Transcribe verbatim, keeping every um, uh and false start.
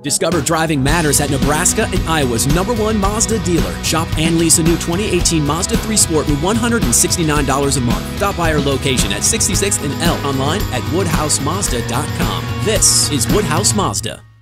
Discover driving matters at Nebraska and Iowa's number one Mazda dealer. Shop and lease a new twenty eighteen Mazda three Sport for one hundred sixty-nine dollars a month. Stop by our location at sixty-sixth and L, online at woodhouse mazda dot com. This is Woodhouse Mazda.